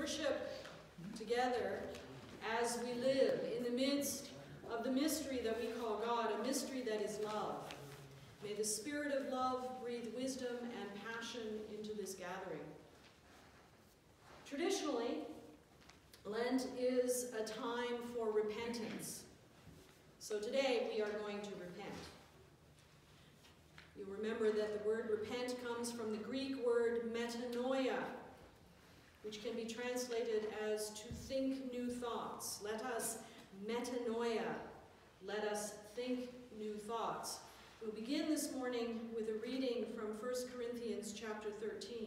worship together as we live in the midst of the mystery that we call God, a mystery that is love. May the Spirit of love breathe wisdom and passion into this gathering. Traditionally, Lent is a time for repentance. So today we are going to repent. You'll remember that the word repent comes from the Greek word metanoia, which can be translated as to think new thoughts. Let us metanoia. Let us think new thoughts. We'll begin this morning with a reading from 1 Corinthians chapter 13.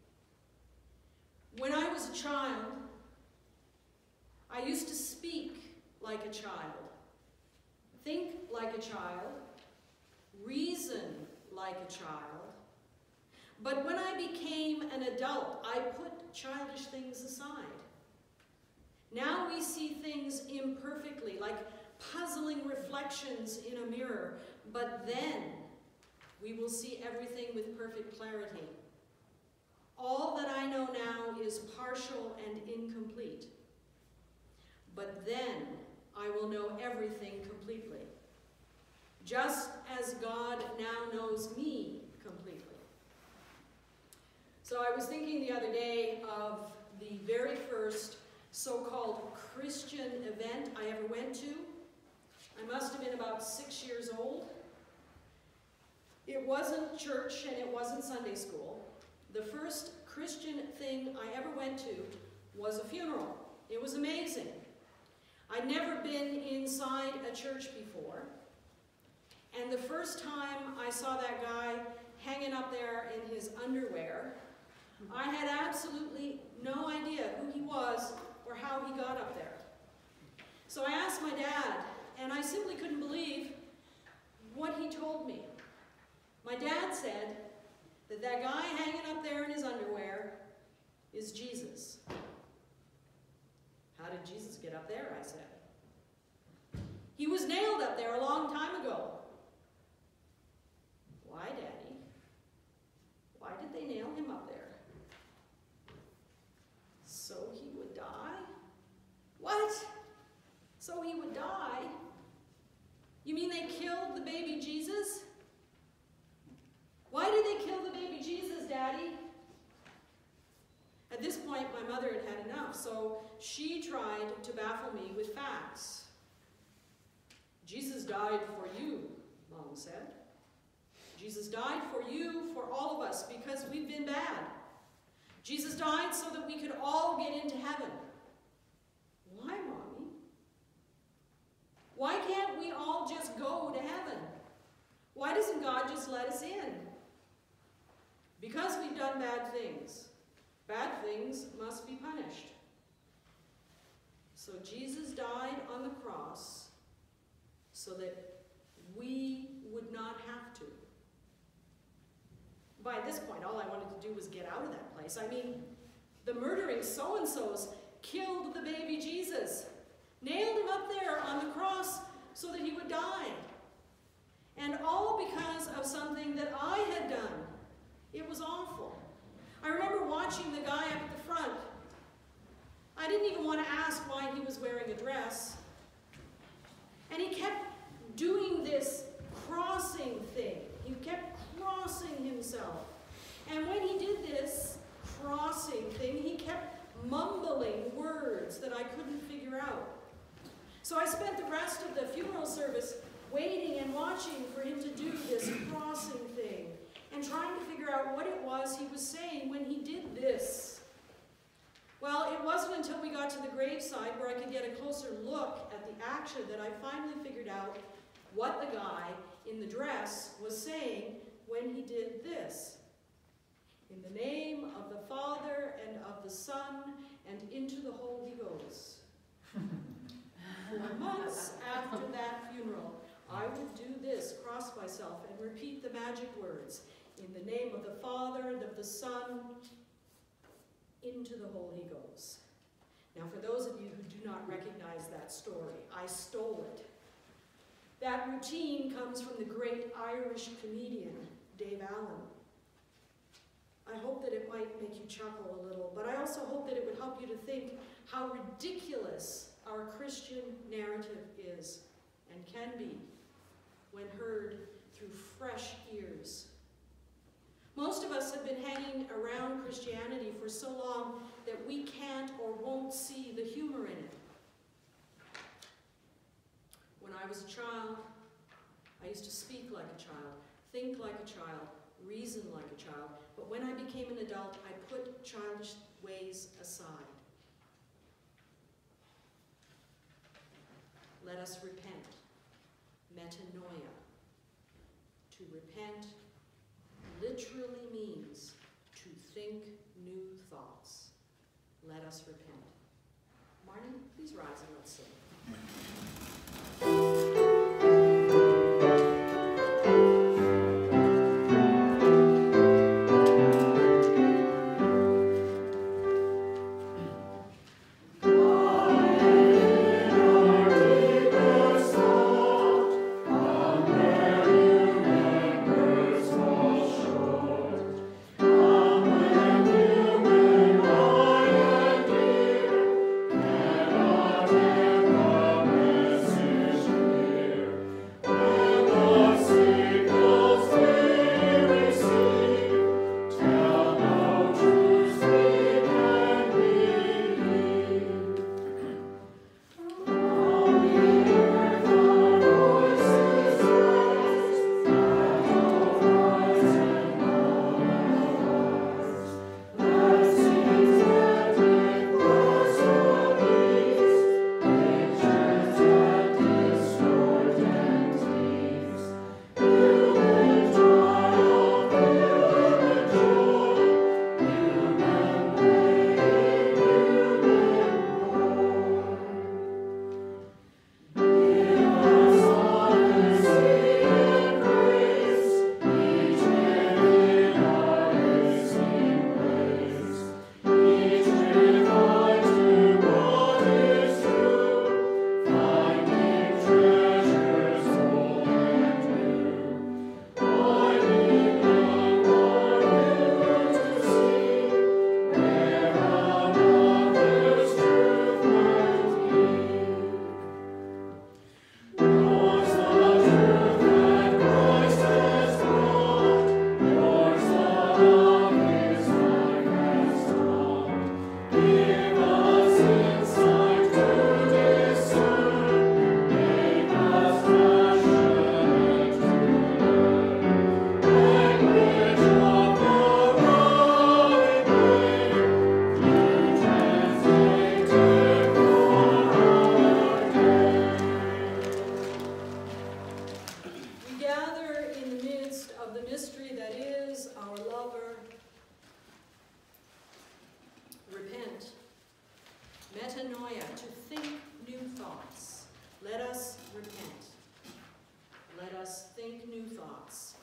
When I was a child, I used to speak like a child, think like a child, reason like a child. But when I became an adult, I put childish things aside. Now we see things imperfectly, like puzzling reflections in a mirror, but then we will see everything with perfect clarity. All that I know now is partial and incomplete, but then I will know everything completely, just as God now knows me completely. So I was thinking the other day of the very first so-called Christian event I ever went to. I must have been about 6 years old. It wasn't church and it wasn't Sunday school. The first Christian thing I ever went to was a funeral. It was amazing. I'd never been inside a church before. And the first time I saw that guy hanging up there in his underwear, I had absolutely no idea who he was or how he got up there. So I asked my dad, and I simply couldn't believe what he told me. My dad said that that guy hanging up there in his underwear is Jesus. How did Jesus get up there, I said. He was nailed up there a long time ago. Why, Daddy? Why did they nail him up there? So he would die? What? So he would die? You mean they killed the baby Jesus? Why did they kill the baby Jesus, Daddy? At this point, my mother had had enough, so she tried to baffle me with facts. Jesus died for you, Mom said. Jesus died for you, for all of us, because we've been bad. Jesus died so that we could all get into heaven. Why, Mommy? Why can't we all just go to heaven? Why doesn't God just let us in? Because we've done bad things. Bad things must be punished. So Jesus died on the cross so that we would not have to. By this point, all I wanted to do was get out of that place. I mean, the murdering so-and-sos killed the baby Jesus, nailed him up there on the cross so that he would die. And all because of something that I had done. It was awful. I remember watching the guy up at the front. I didn't even want to ask why he was wearing a dress. And he kept doing this crossing thing. He kept crossing himself. And when he did this crossing thing, he kept mumbling words that I couldn't figure out. So I spent the rest of the funeral service waiting and watching for him to do this crossing thing and trying to figure out what it was he was saying when he did this. Well, it wasn't until we got to the graveside where I could get a closer look at the action that I finally figured out what the guy in the dress was saying when he did this. In the name of the Father and of the Son and into the Holy Ghost. 4 months after that funeral, I would do this, cross myself, and repeat the magic words. In the name of the Father and of the Son, into the Holy Ghost. Now, for those of you who do not recognize that story, I stole it. That routine comes from the great Irish comedian, Dave Allen. I hope that it might make you chuckle a little, but but I also hope that it would help you to think how ridiculous our Christian narrative is and can be when heard through fresh ears. Most of us have been hanging around Christianity for so long that we can't or won't see the humor in it. When I was a child, I used to speak like a child, think like a child, reason like a child, but when I became an adult, I put childish ways aside. Let us repent. Metanoia. To repent literally means to think new thoughts. Let us repent. Martin, please rise and let's sing. Metanoia, to think new thoughts. Let us repent. Let us think new thoughts.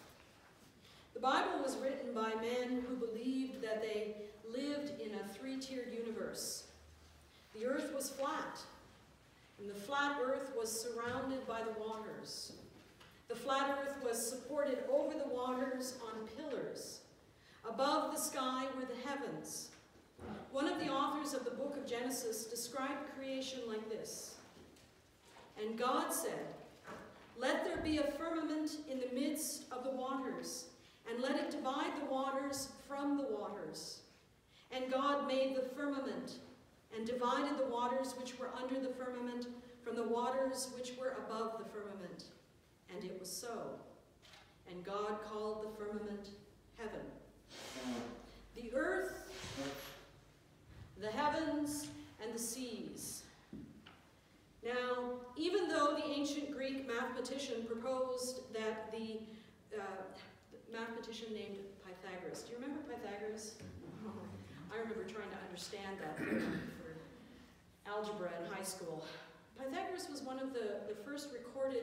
The Bible was written by men who believed that they lived in a three-tiered universe. The earth was flat, and the flat earth was surrounded by the waters. The flat earth was supported over the waters on pillars. Above the sky were the heavens. One of the authors of the book of Genesis described creation like this. And God said, "Let there be a firmament in the midst of the waters, and let it divide the waters from the waters. And God made the firmament, and divided the waters which were under the firmament from the waters which were above the firmament. And it was so. And God called the firmament heaven." The earth, the heavens, and the seas. Now, even though the ancient Greek mathematician proposed that the mathematician named Pythagoras. Do you remember Pythagoras? I remember trying to understand that for algebra in high school. Pythagoras was one of the first recorded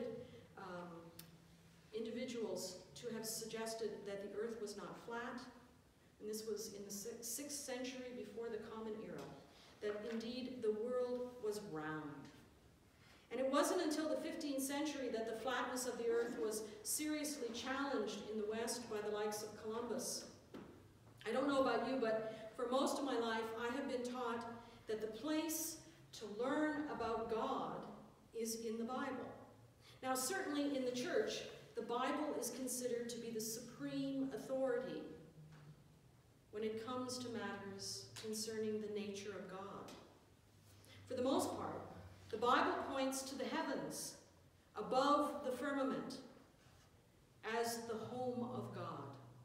individuals to have suggested that the earth was not flat, and this was in the 6th century before the Common Era, that indeed the world was round. And it wasn't until the 15th century that the flatness of the earth was seriously challenged in the West by the likes of Columbus. I don't know about you, but for most of my life, I have been taught that the place to learn about God is in the Bible. Now, certainly in the church, the Bible is considered to be the supreme authority when it comes to matters concerning the nature of God. For the most part, the Bible points to the heavens above the firmament as the home of God.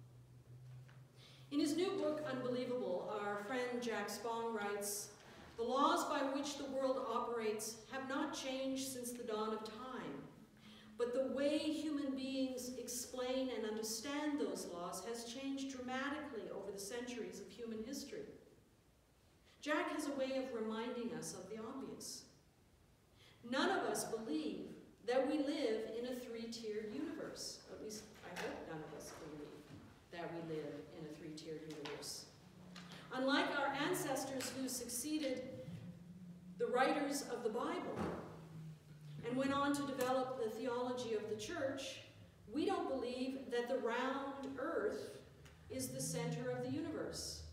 In his new book, Unbelievable, our friend Jack Spong writes, "The laws by which the world operates have not changed since the dawn of time, but the way human beings explain and understand those laws has changed dramatically over the centuries of human history. Jack has a way of reminding us of the obvious. None of us believe that we live in a three-tiered universe. At least, I hope none of us believe that we live in a three-tiered universe. Unlike our ancestors who succeeded the writers of the Bible and went on to develop the theology of the church, we don't believe that the round earth is the center of the universe.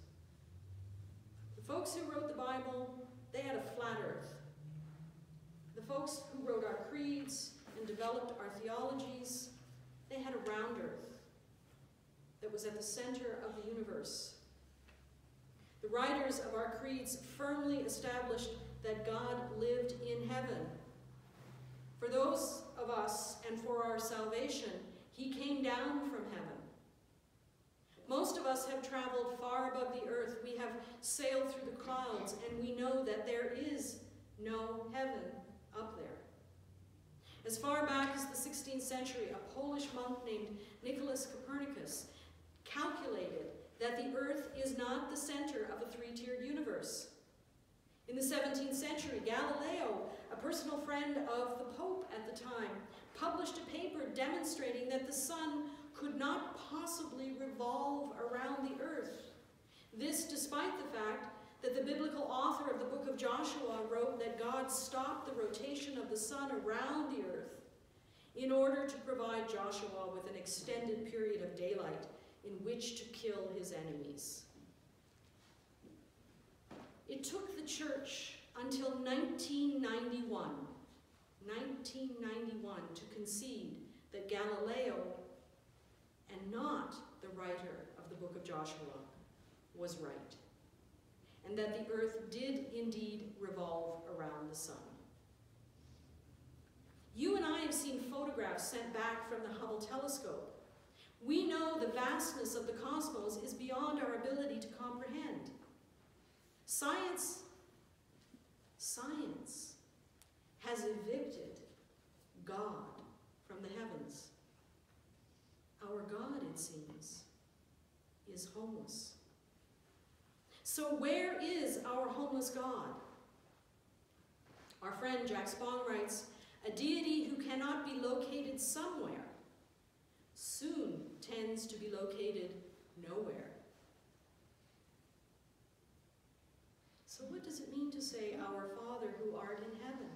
The folks who wrote the Bible, they had a flat earth. The folks who wrote our creeds and developed our theologies, they had a round earth that was at the center of the universe. The writers of our creeds firmly established that God lived in heaven. For those of us and for our salvation, he came down from heaven. Most of us have traveled far above the earth. We have sailed through the clouds, and we know that there is no heaven up there. As far back as the 16th century, a Polish monk named Nicholas Copernicus calculated that the earth is not the center of a three-tiered universe. In the 17th century, Galileo, a personal friend of the Pope at the time, published a paper demonstrating that the sun could not possibly revolve around the earth. This despite the fact that the biblical author of the book of Joshua wrote that God stopped the rotation of the sun around the earth in order to provide Joshua with an extended period of daylight in which to kill his enemies. It took the church until 1991 to concede that Galileo, and not the writer of the book of Joshua, was right, and that the earth did indeed revolve around the sun. You and I have seen photographs sent back from the Hubble telescope. We know the vastness of the cosmos is beyond our ability to comprehend. Science has evicted God from the heavens. Our God, it seems, is homeless. So where is our homeless God? Our friend Jack Spong writes, "A deity who cannot be located somewhere soon tends to be located nowhere." So what does it mean to say, "Our Father who art in heaven"?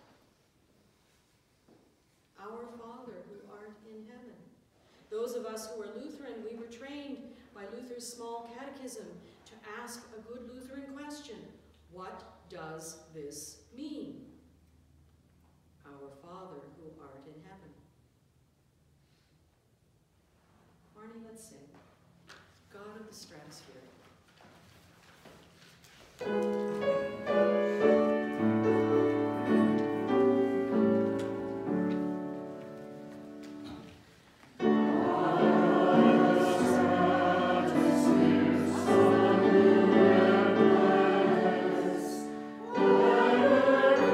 Our Father who art in heaven. Those of us who are Lutheran, we were trained by Luther's small catechism to ask a good Lutheran question: what does this mean? Our Father who art in heaven. Barney, let's sing God of the Stratosphere. Thank you.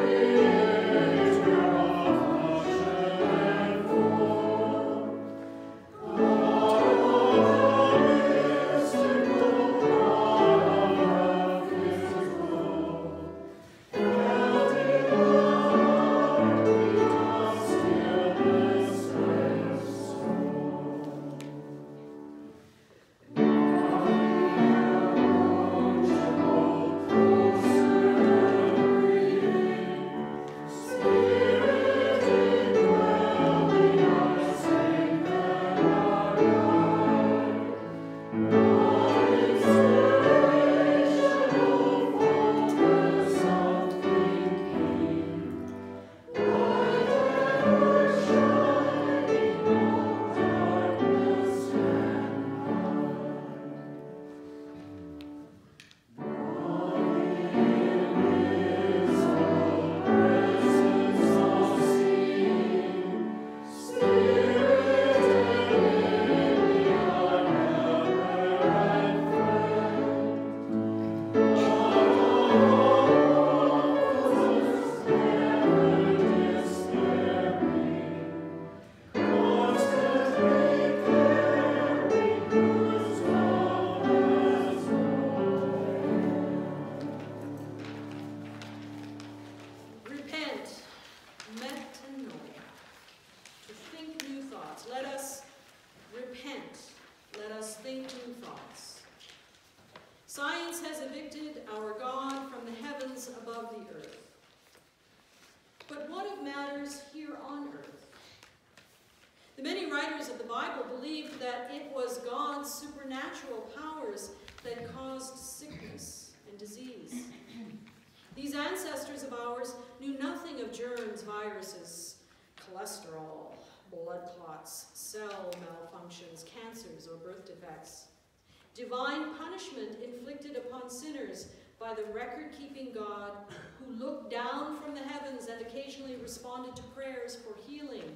blood clots, cell malfunctions, cancers, or birth defects. Divine punishment inflicted upon sinners by the record-keeping God who looked down from the heavens and occasionally responded to prayers for healing.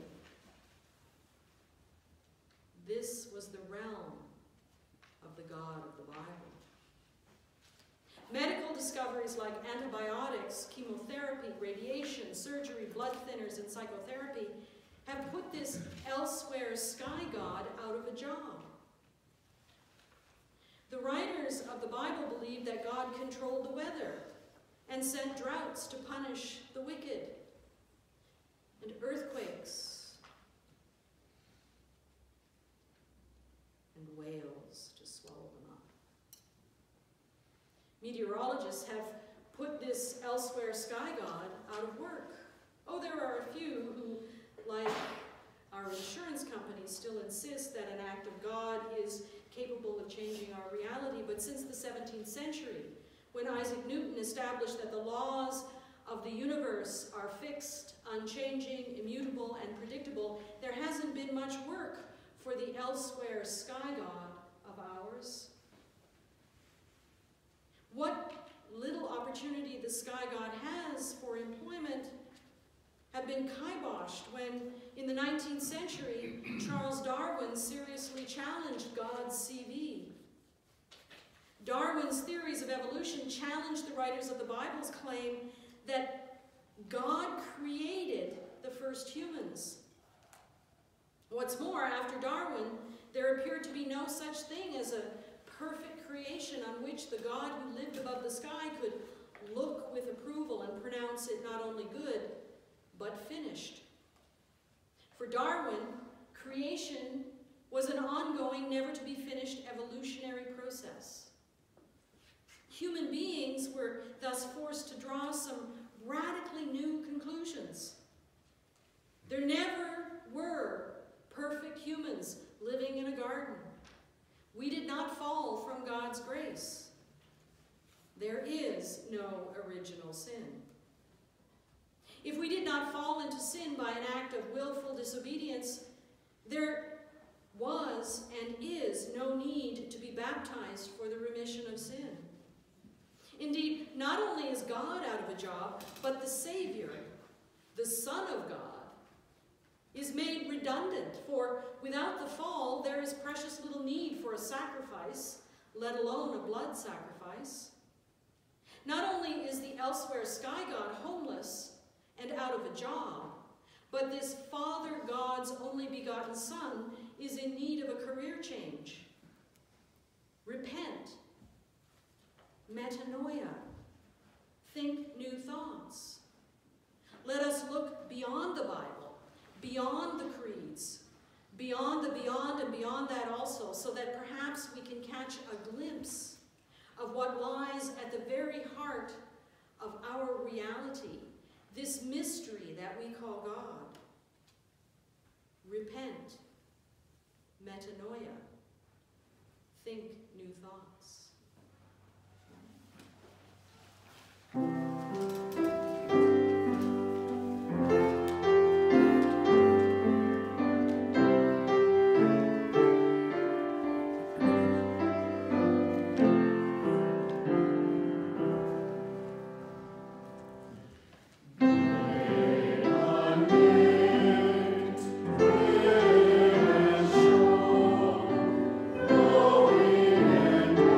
This was the realm of the God of the Bible. Medical discoveries like antibiotics, chemotherapy, radiation, surgery, blood thinners, and psychotherapy have put this elsewhere sky god out of a job. The writers of the Bible believed that God controlled the weather and sent droughts to punish the wicked, and earthquakes and whales to swallow them up. Meteorologists have put this elsewhere sky god out of work. Oh, there are a few who, like our insurance companies, still insist that an act of God is capable of changing our reality. But since the 17th century, when Isaac Newton established that the laws of the universe are fixed, unchanging, immutable, and predictable, there hasn't been much work for the elsewhere sky god of ours. What little opportunity the sky god has for employment had been kiboshed when, in the 19th century, Charles Darwin seriously challenged God's CV. Darwin's theories of evolution challenged the writers of the Bible's claim that God created the first humans. What's more, after Darwin, there appeared to be no such thing as a perfect creation on which the God who lived above the sky could look with approval and pronounce it not only good, but finished. For Darwin, creation was an ongoing, never-to-be-finished evolutionary process. Human beings were thus forced to draw some radically new conclusions. There never were perfect humans living in a garden. We did not fall from God's grace. There is no original sin. If we did not fall into sin by an act of willful disobedience, there was and is no need to be baptized for the remission of sin. Indeed, not only is God out of a job, but the Savior, the Son of God, is made redundant, for without the fall, there is precious little need for a sacrifice, let alone a blood sacrifice. Not only is the elsewhere sky god homeless and out of a job, but this Father God's only begotten Son is in need of a career change. Repent. Metanoia. Think new thoughts. Let us look beyond the Bible, beyond the creeds, beyond the beyond and beyond that also, so that perhaps we can catch a glimpse of what lies at the very heart of our reality, this mystery that we call God. Repent. Metanoia. Think new thoughts. Going and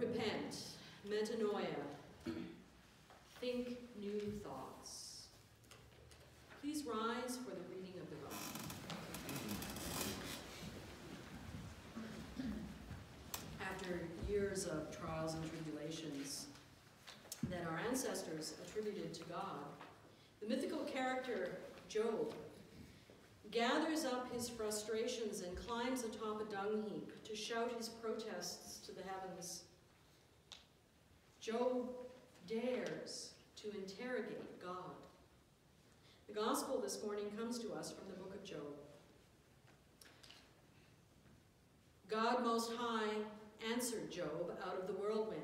repent, metanoia, think new thoughts. Please rise for the reading of the gospel. After years of trials and tribulations that our ancestors attributed to God, the mythical character Job gathers up his frustrations and climbs atop a dung heap to shout his protests to the heavens. Job dares to interrogate God. The gospel this morning comes to us from the book of Job. God Most High answered Job out of the whirlwind.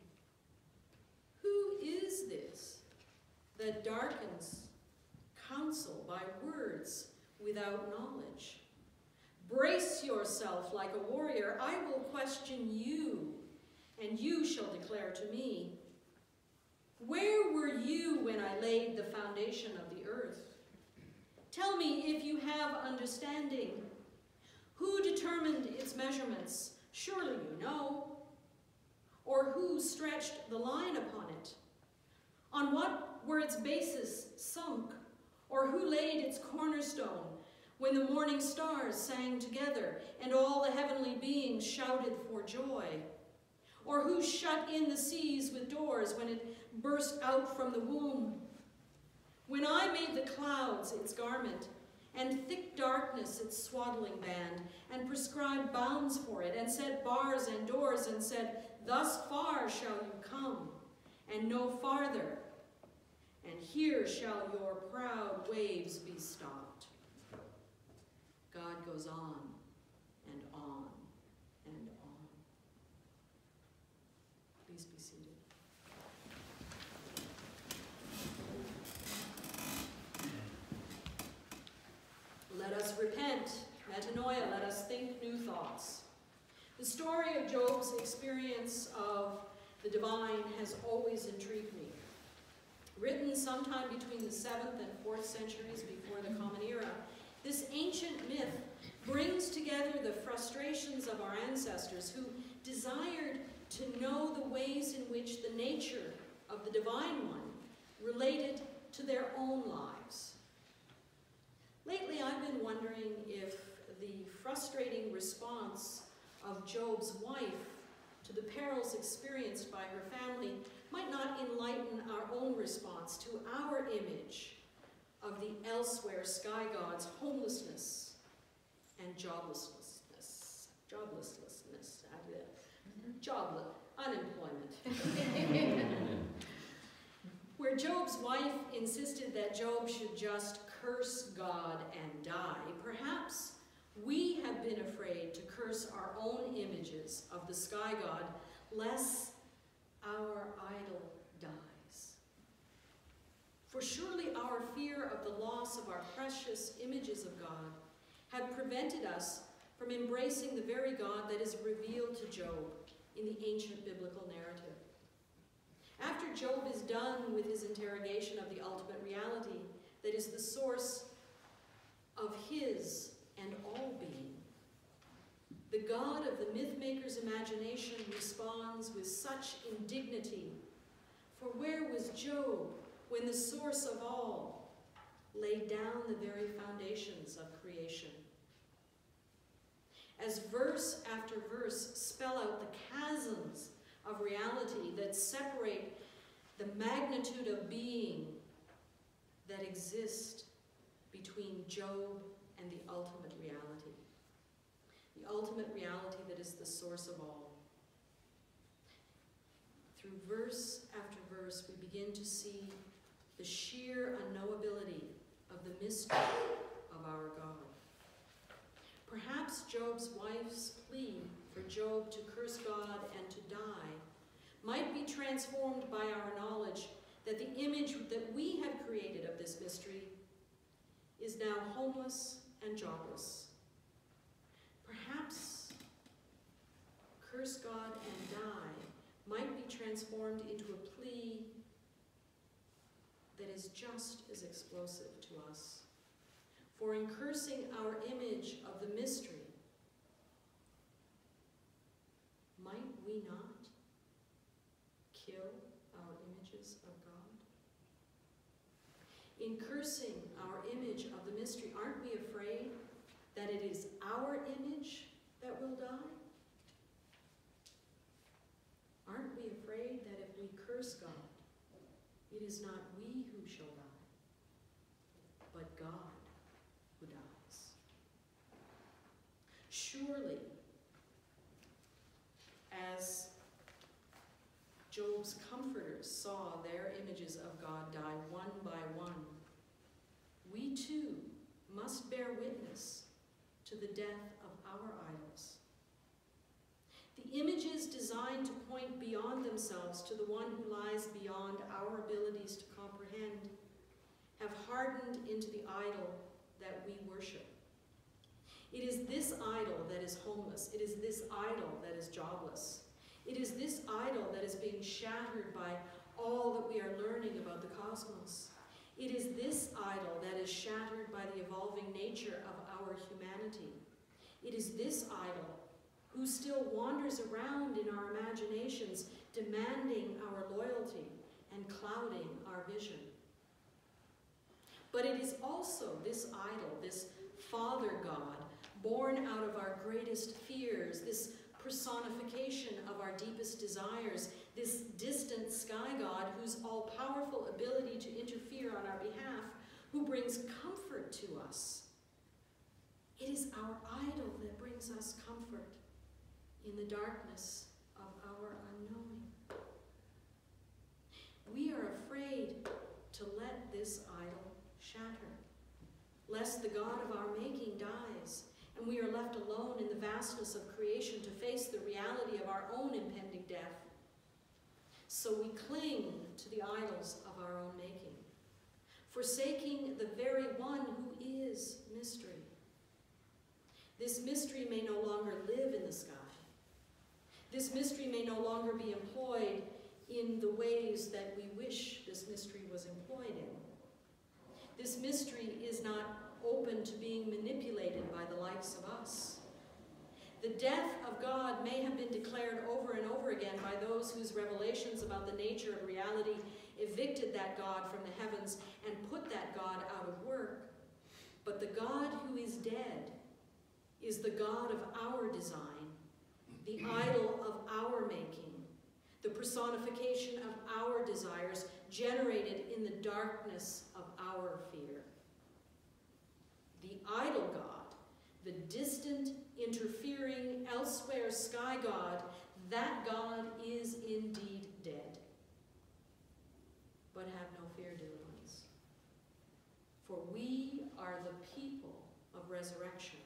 Who is this that darkens counsel by words without knowledge? Brace yourself like a warrior. I will question you, and you shall declare to me. Where were you when I laid the foundation of the earth? Tell me if you have understanding. Who determined its measurements? Surely you know. Or who stretched the line upon it? On what were its bases sunk? Or who laid its cornerstone when the morning stars sang together and all the heavenly beings shouted for joy? Or who shut in the seas with doors when it burst out from the womb? When I made the clouds its garment, and thick darkness its swaddling band, and prescribed bounds for it, and set bars and doors, and said, thus far shall you come, and no farther, and here shall your proud waves be stopped. God goes on and on and on. Please be seated. Let us repent, metanoia, let us think new thoughts. The story of Job's experience of the divine has always intrigued me. Written sometime between the 7th and 4th centuries before the Common Era, this ancient myth brings together the frustrations of our ancestors who desired to know the ways in which the nature of the Divine One related to their own lives. Lately, I've been wondering if the frustrating response of Job's wife to the perils experienced by her family might not enlighten our own response to our image of the elsewhere sky god's homelessness and unemployment. Where Job's wife insisted that Job should just curse God and die, perhaps we have been afraid to curse our own images of the sky god, lest our idol dies. For surely our fear of the loss of our precious images of God have prevented us from embracing the very God that is revealed to Job in the ancient biblical narrative. After Job is done with his interrogation of the ultimate reality that is the source of his and all being, the God of the myth-maker's imagination responds with such indignity. For where was Job when the source of all laid down the very foundations of creation? As verse after verse spell out the chasms of reality that separate the magnitude of being that exist between Job and the ultimate reality. The ultimate reality that is the source of all. Through verse after verse, we begin to see the sheer unknowability of the mystery of our God. Perhaps Job's wife's plea for Job to curse God and to die might be transformed by our knowledge that the image that we have created of this mystery is now homeless and jobless. Perhaps curse God and die might be transformed into a plea that is just as explosive to us. For in cursing our image of the mystery, might we not kill our images of God? In cursing our image of the mystery, aren't we afraid that it is our image that will die? Aren't we afraid that if we curse God, it is not we who shall die, but God who dies? Surely, as Job's comforters saw their images of God die one by one, we too must bear witness to the death of our idols. The images designed to point beyond themselves to the one who lies beyond our abilities to comprehend have hardened into the idol that we worship. It is this idol that is homeless. It is this idol that is jobless. It is this idol that is being shattered by all that we are learning about the cosmos. It is this idol that is shattered by the evolving nature of our humanity. It is this idol who still wanders around in our imaginations, demanding our loyalty and clouding our vision. But it is also this idol, this Father God, born out of our greatest fears, this personification of our deepest desires, this distant sky God whose all-powerful ability to interfere on our behalf, who brings comfort to us. It is our idol that brings us comfort in the darkness of our unknowing. We are afraid to let this idol shatter, lest the God of our making dies, and we are left alone in the vastness of creation to face the reality of our own impending death. So we cling to the idols of our own making, forsaking the very one who is mystery. This mystery may no longer live in the sky. This mystery may no longer be employed in the ways that we wish this mystery was employed in. This mystery is not open to being manipulated by the likes of us. The death of God may have been declared over and over again by those whose revelations about the nature of reality evicted that God from the heavens and put that God out of work. But the God who is dead is the God of our design, the idol of our making, the personification of our desires generated in the darkness of our fear. The idol God, the distant, interfering, elsewhere sky God, that God is indeed dead. But have no fear, dear ones, for we are the people of resurrection.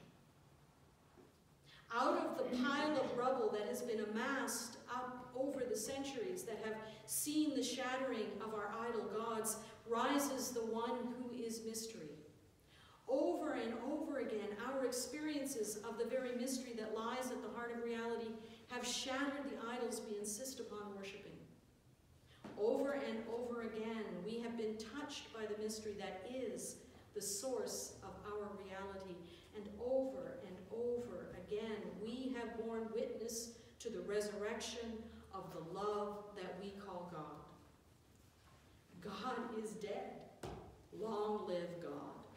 Out of the pile of rubble that has been amassed up over the centuries that have seen the shattering of our idol gods, rises the one who is mystery. Over and over again, our experiences of the very mystery that lies at the heart of reality have shattered the idols we insist upon worshiping. Over and over again, we have been touched by the mystery that is the source of our reality. And over again, we have borne witness to the resurrection of the love that we call God. God is dead. Long live God.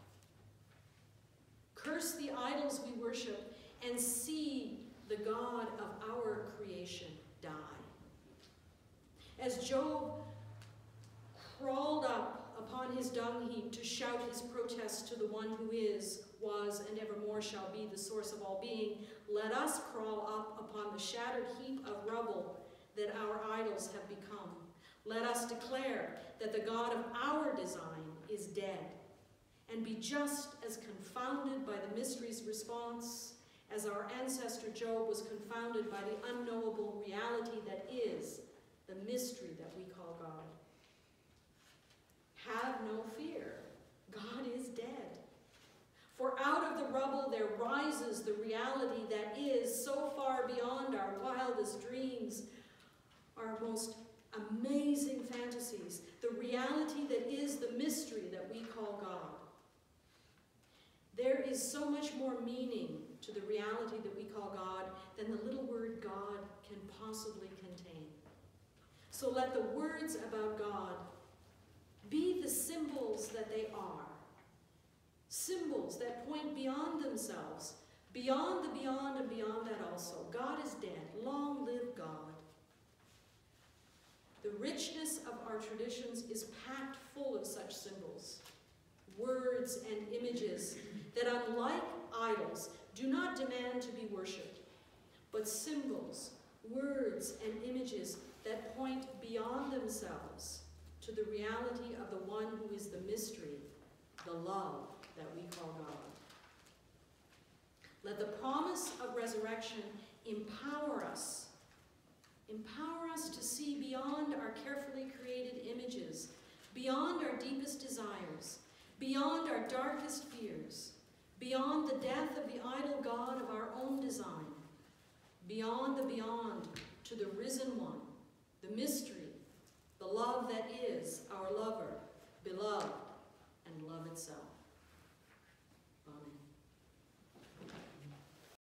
Curse the idols we worship and see the God of our creation die. As Job crawled up upon his dung heap to shout his protest to the one who is, was, and evermore shall be the source of all being, let us crawl up upon the shattered heap of rubble that our idols have become. Let us declare that the God of our design is dead, and be just as confounded by the mystery's response as our ancestor Job was confounded by the unknowable reality that is the mystery that we call God. Have no fear. God is dead. For out of the rubble there rises the reality that is so far beyond our wildest dreams, our most amazing fantasies, the reality that is the mystery that we call God. There is so much more meaning to the reality that we call God than the little word God can possibly contain. So let the words about God be the symbols that they are. Symbols that point beyond themselves, beyond the beyond and beyond that also. God is dead. Long live God. The richness of our traditions is packed full of such symbols, words and images that, unlike idols, do not demand to be worshipped, but symbols, words, and images that point beyond themselves to the reality of the one who is the mystery, the love that we call God. Let the promise of resurrection empower us to see beyond our carefully created images, beyond our deepest desires, beyond our darkest fears, beyond the death of the idol God of our own design, beyond the beyond to the risen one, the mystery, the love that is our lover, beloved, and love itself.